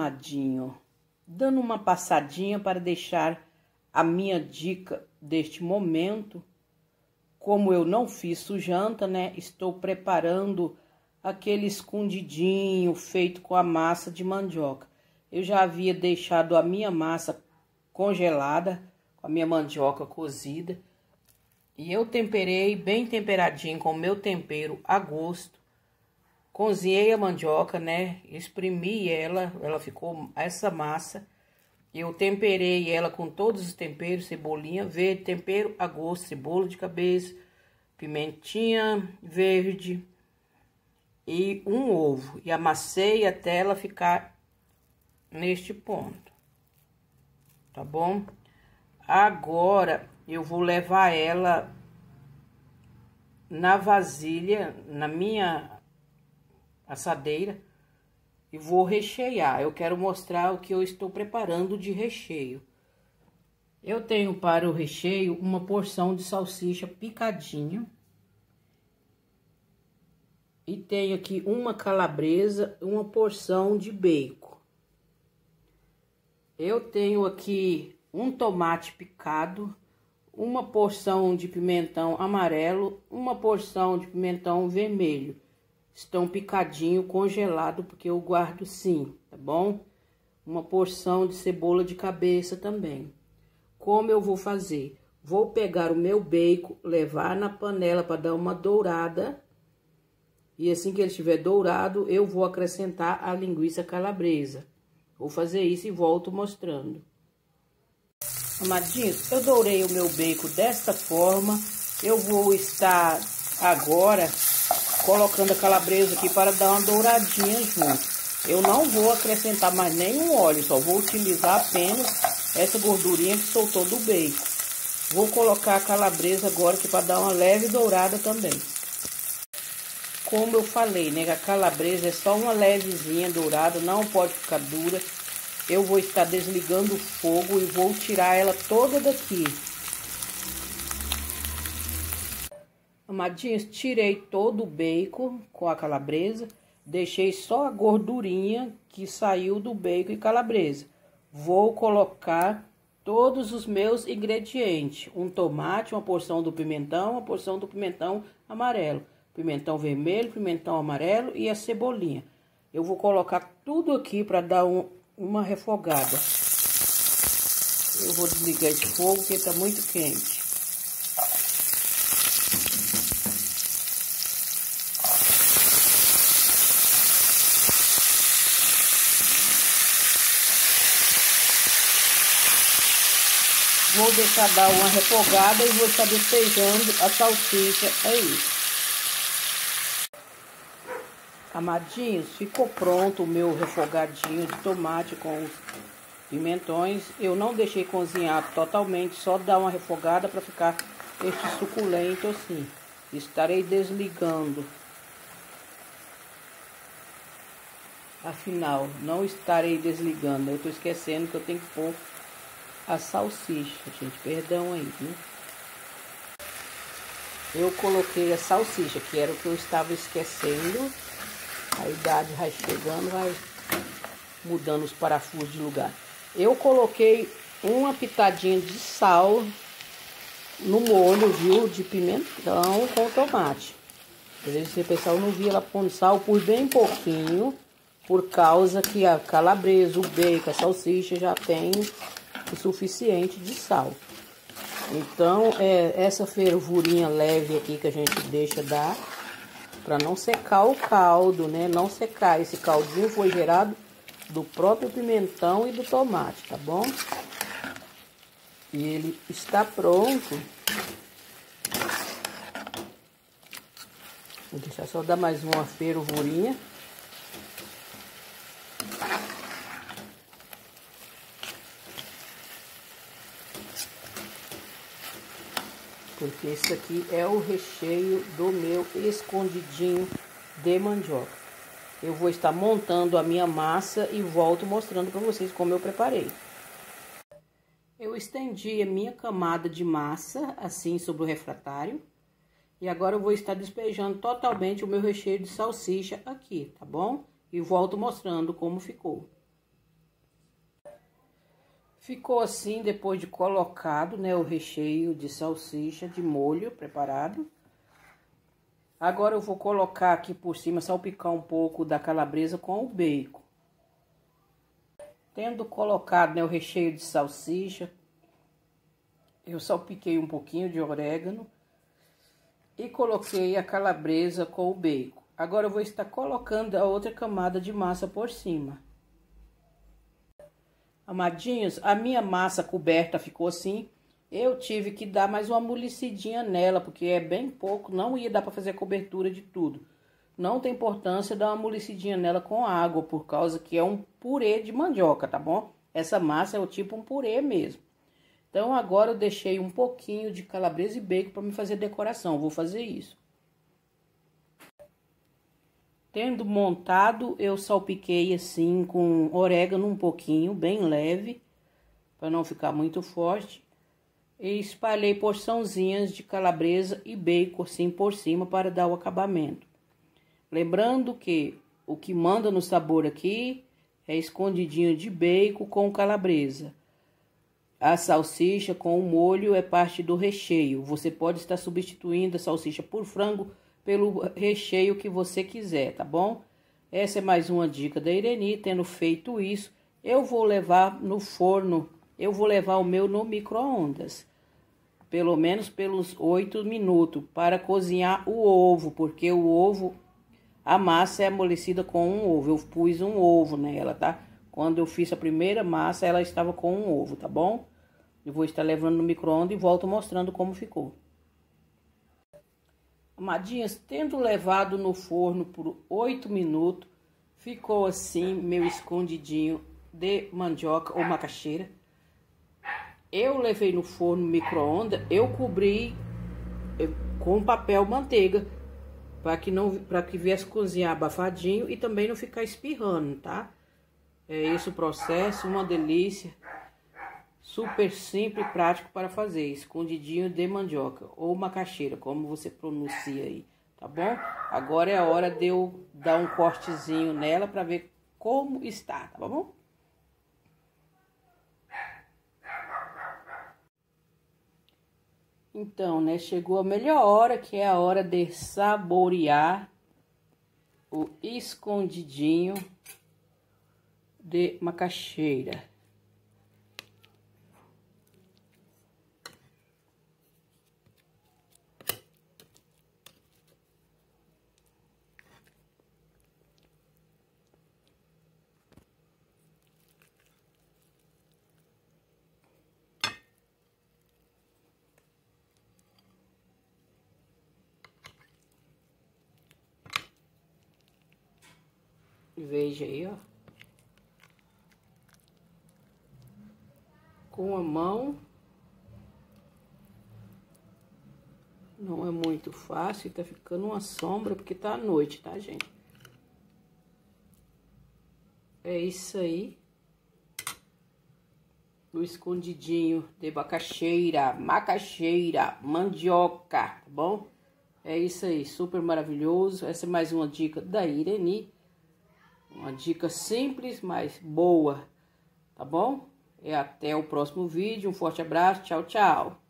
amadinho, dando uma passadinha para deixar a minha dica deste momento. Como eu não fiz janta, né? Estou preparando aquele escondidinho feito com a massa de mandioca. Eu já havia deixado a minha massa congelada, com a minha mandioca cozida. E eu temperei bem temperadinho com o meu tempero a gosto. Cozinhei a mandioca, né? Espremi ela ficou essa massa. Eu temperei ela com todos os temperos, cebolinha verde, tempero a gosto, cebola de cabeça, pimentinha verde e um ovo. E amassei até ela ficar neste ponto, tá bom? Agora eu vou levar ela na vasilha, na minha assadeira, e vou rechear. Eu quero mostrar o que eu estou preparando de recheio. Eu tenho para o recheio uma porção de salsicha picadinha. E tenho aqui uma calabresa, uma porção de bacon. Eu tenho aqui um tomate picado, uma porção de pimentão amarelo, uma porção de pimentão vermelho. Estão picadinho, congelado, porque eu guardo sim, tá bom? Uma porção de cebola de cabeça também. Como eu vou fazer? Vou pegar o meu bacon, levar na panela para dar uma dourada. E assim que ele estiver dourado, eu vou acrescentar a linguiça calabresa. Vou fazer isso e volto mostrando. Amadinhos, eu dourei o meu bacon desta forma. Eu vou estar agora colocando a calabresa aqui para dar uma douradinha junto. Eu não vou acrescentar mais nenhum óleo, só vou utilizar apenas essa gordurinha que soltou do bacon. Vou colocar a calabresa agora aqui para dar uma leve dourada também. Como eu falei, né, a calabresa é só uma levezinha dourada, não pode ficar dura. Eu vou estar desligando o fogo e vou tirar ela toda daqui. Amadinhos, tirei todo o bacon com a calabresa, deixei só a gordurinha que saiu do bacon e calabresa. Vou colocar todos os meus ingredientes, um tomate, uma porção do pimentão, uma porção do pimentão amarelo, pimentão vermelho, pimentão amarelo e a cebolinha. Eu vou colocar tudo aqui para dar uma refogada. Eu vou desligar esse fogo porque está muito quente. Vou deixar dar uma refogada e vou estar despejando a salsicha aí. Amadinhos, ficou pronto o meu refogadinho de tomate com os pimentões. Eu não deixei cozinhar totalmente, só dar uma refogada para ficar este suculento assim. Estarei desligando. Afinal, não estarei desligando. Eu estou esquecendo que eu tenho que pôr a salsicha, gente, perdão aí, né? Eu coloquei a salsicha, que era o que eu estava esquecendo. A idade vai chegando, vai mudando os parafusos de lugar. Eu coloquei uma pitadinha de sal no molho, viu, de pimentão com tomate. Às vezes o pessoal não via ela pondo sal, por bem pouquinho, por causa que a calabresa, o bacon, a salsicha já tem o suficiente de sal. Então, essa fervurinha leve aqui que a gente deixa dar, para não secar o caldo, né? Não secar. Esse caldinho foi gerado do próprio pimentão e do tomate, tá bom? E ele está pronto. Vou deixar só dar mais uma fervurinha. Porque esse aqui é o recheio do meu escondidinho de mandioca. Eu vou estar montando a minha massa e volto mostrando para vocês como eu preparei. Eu estendi a minha camada de massa assim sobre o refratário. E agora eu vou estar despejando totalmente o meu recheio de salsicha aqui, tá bom? E volto mostrando como ficou. Ficou assim depois de colocado, né, o recheio de salsicha de molho preparado. Agora eu vou colocar aqui por cima, salpicar um pouco da calabresa com o bacon. Tendo colocado, né, o recheio de salsicha, eu salpiquei um pouquinho de orégano e coloquei a calabresa com o bacon. Agora eu vou estar colocando a outra camada de massa por cima. Amadinhos, a minha massa coberta ficou assim. Eu tive que dar mais uma amolecidinha nela, porque é bem pouco, não ia dar para fazer a cobertura de tudo. Não tem importância dar uma amolecidinha nela com água, por causa que é um purê de mandioca, tá bom? Essa massa é o tipo um purê mesmo. Então, agora eu deixei um pouquinho de calabresa e bacon para me fazer decoração. Vou fazer isso. Tendo montado, eu salpiquei assim com orégano um pouquinho, bem leve, para não ficar muito forte. E espalhei porçãozinhas de calabresa e bacon assim por cima para dar o acabamento. Lembrando que o que manda no sabor aqui é escondidinho de bacon com calabresa. A salsicha com o molho é parte do recheio. Você pode estar substituindo a salsicha por frango pelo recheio que você quiser, tá bom? Essa é mais uma dica da Ireni. Tendo feito isso, eu vou levar no forno, eu vou levar o meu no micro-ondas. Pelo menos pelos 8 minutos para cozinhar o ovo, porque o ovo, a massa é amolecida com um ovo. Eu pus um ovo nela, tá? Quando eu fiz a primeira massa, ela estava com um ovo, tá bom? Eu vou estar levando no micro-ondas e volto mostrando como ficou. Amadinhas, tendo levado no forno por 8 minutos, ficou assim meu escondidinho de mandioca ou macaxeira. Eu levei no forno micro-ondas, eu cobri com papel manteiga, para que viesse cozinhar abafadinho e também não ficar espirrando, tá? É esse o processo, uma delícia, super simples e prático para fazer, escondidinho de mandioca ou macaxeira, como você pronuncia aí, tá bom? Agora é a hora de eu dar um cortezinho nela para ver como está, tá bom? Então, né, chegou a melhor hora, que é a hora de saborear o escondidinho de macaxeira. Veja aí, ó. Com a mão. Não é muito fácil, tá ficando uma sombra, porque tá à noite, tá, gente? É isso aí. O escondidinho de macaxeira, mandioca, tá bom? É isso aí, super maravilhoso. Essa é mais uma dica da Ireni. Uma dica simples, mas boa, tá bom? E até o próximo vídeo. Um forte abraço. Tchau, tchau.